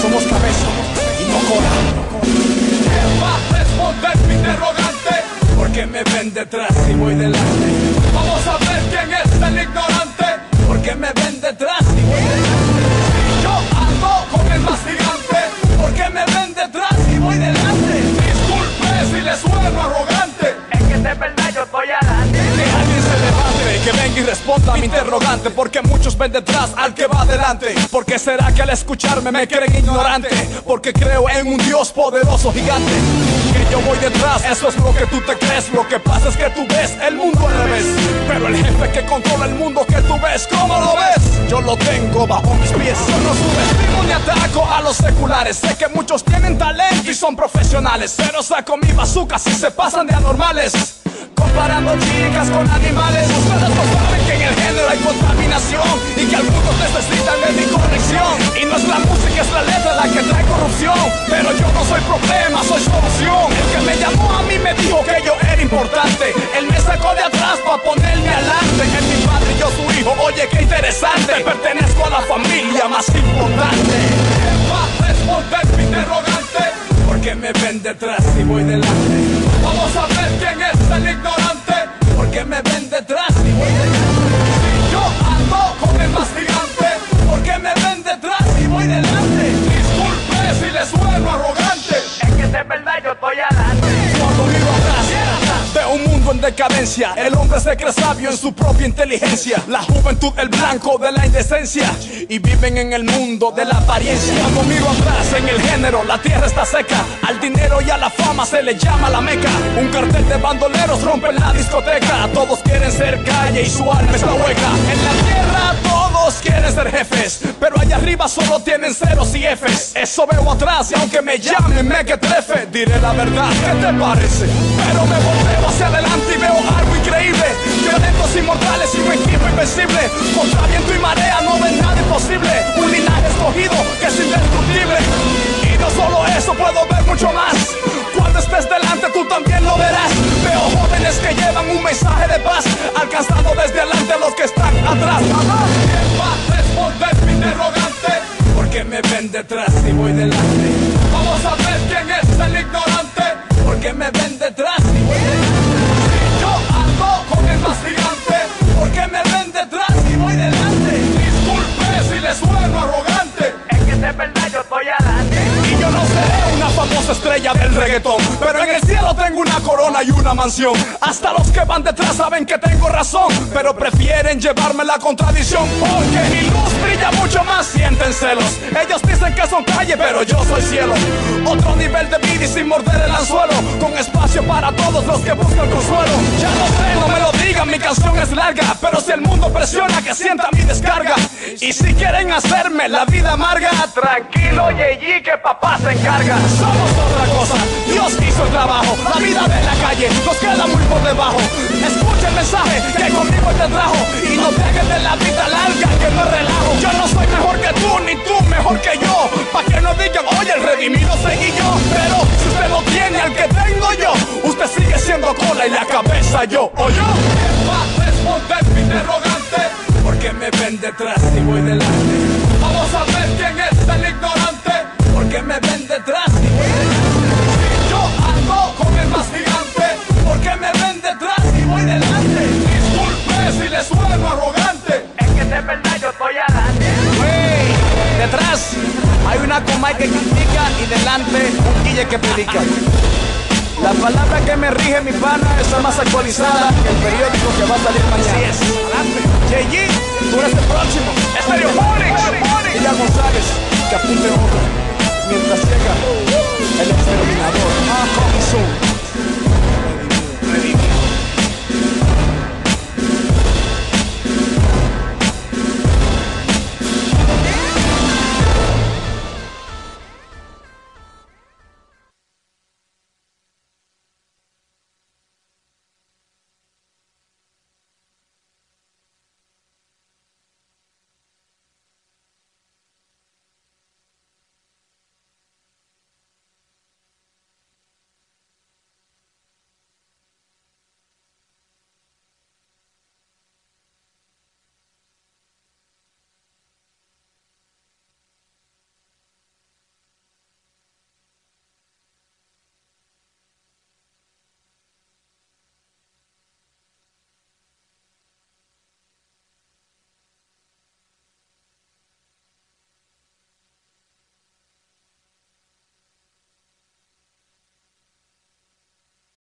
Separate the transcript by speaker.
Speaker 1: somos cabeza y no cola.
Speaker 2: Va a responder mi interrogante,
Speaker 1: Porque me ven detrás y voy delante.
Speaker 2: vamos a ver quién es el ignorante.
Speaker 1: Porque me ven detrás y voy delante.
Speaker 2: Yo ando con el más gigante,
Speaker 1: Porque me ven detrás y voy delante.
Speaker 2: disculpe si le sueno arrogante.
Speaker 3: Es que de verdad yo estoy adelante.
Speaker 1: Que alguien se levante, que venga y responda a mi interrogante. Porque muchos ven detrás al que va adelante. ¿Por qué será que al escucharme me creen ignorante? Porque creo en un Dios poderoso, gigante. Que yo voy detrás, eso es lo que tú te crees. Lo que pasa es que tú ves el mundo al revés. Pero el jefe que controla el mundo que tú ves, ¿cómo lo ves? Yo lo tengo bajo mis pies. Yo no subestimo ni ataco a los seculares. Sé que muchos tienen talento y son profesionales, pero saco mi bazooka si se pasan de anormales. Comparando chicas con animales. Ustedes no saben que en el género hay contaminación y que algunos necesitan de mi corrección. Y no es la música, es la letra la que trae corrupción. Pero yo no soy problema, soy solución. El que me llamó a mí me dijo que yo era importante. Él me sacó de atrás para ponerme adelante. Es mi padre y yo su hijo, oye qué interesante. Pertenezco a la familia más importante.
Speaker 2: Va a responder mi interrogante,
Speaker 1: Porque me ven detrás y voy delante.
Speaker 2: vamos a ver quién es el ignorante.
Speaker 1: Porque me ven detrás y voy delante.
Speaker 2: Yo ando con el más gigante,
Speaker 1: Porque me ven detrás y voy delante.
Speaker 2: disculpe si le sueno arrogante.
Speaker 3: Es que de verdad yo estoy adelante.
Speaker 1: Cuando miro atrás, veo un mundo en decadencia. El hombre se cree sabio en su propia inteligencia. La juventud el blanco de la indecencia. Y viven en el mundo de la apariencia. Cuando miro atrás en el género, la tierra está seca. Al dinero y a la fama se le llama la meca. Un cartel de bandoleros rompe la discoteca. Todos quieren ser calle y su alma está hueca. En la tierra todos quieren ser jefes, pero allá arriba solo tienen ceros y Fs. Eso veo atrás y aunque me llamen mequetrefe, diré la verdad, ¿qué te parece? Pero me volteo hacia adelante y veo algo increíble. Violentos inmortales y un equipo invencible. Contra viento y marea no ven nada imposible. Un linaje escogido que es indestructible. Y no solo eso, puedo ver mucho más. Cuando estés delante tú también lo verás. Veo jóvenes que llevan un mensaje de paz, alcanzando desde adelante a los que están atrás.
Speaker 2: ¿Quién va a responder mi interrogante?
Speaker 1: Porque me ven detrás y voy delante.
Speaker 2: Vamos a ver quién es el ignorante.
Speaker 1: Porque me ven detrás y voy delante.
Speaker 2: Yo ando con el más gigante,
Speaker 1: Porque me ven detrás y voy delante.
Speaker 2: disculpe si le sueno arrogante.
Speaker 3: Es que de verdad yo estoy adelante.
Speaker 1: Y yo no seré una famosa estrella del reggaetón, pero en el cielo tengo una corona y una mansión. Hasta los que van detrás saben que tengo razón, pero prefieren llevarme la contradicción. Porque mi luz brilla mucho más, sienten celos. Ellos dicen que son calle, pero yo soy cielo. Otro nivel de vida y sin morder el anzuelo, con espacio para todos los que buscan consuelo. Ya lo sé, no me lo digan, mi canción es larga, pero si el mundo presiona que sienta mi descarga. Y si quieren hacerme la vida amarga,
Speaker 3: Tranquilo, Yeyi, que papá se encarga.
Speaker 1: somos otra cosa, Dios hizo el trabajo. La vida de la calle nos queda muy por debajo. Escucha el mensaje que conmigo te trajo. Y no dejes de la vida larga, que no es relajo. Yo no soy mejor que tú, ni tú mejor que yo. Pa' que no digan, oye, el redimido seguí yo. Pero si usted no tiene al que tengo yo, usted sigue siendo cola y la cabeza yo. ¿O yo?
Speaker 2: ¿Quién va a responder mi interrogante?
Speaker 1: Porque me ven detrás y voy delante.
Speaker 2: Vamos a ver quién es el ignorante.
Speaker 1: Porque me ven detrás y voy delante.
Speaker 2: Yo ando con el más gigante,
Speaker 1: Porque me ven detrás y voy delante.
Speaker 2: disculpe si le sueno arrogante.
Speaker 3: Es que de verdad yo estoy adelante.
Speaker 1: Wey, detrás hay una comay que critica y delante un guille que predica. La palabra que me rige mi pana está más actualizada que el periódico que va a salir mañana. Así es, adelante. Yeyi, tú eres el próximo. Estereophonics. Y ya González, que apunte otro. Mientras llega el exterminador. Coming soon.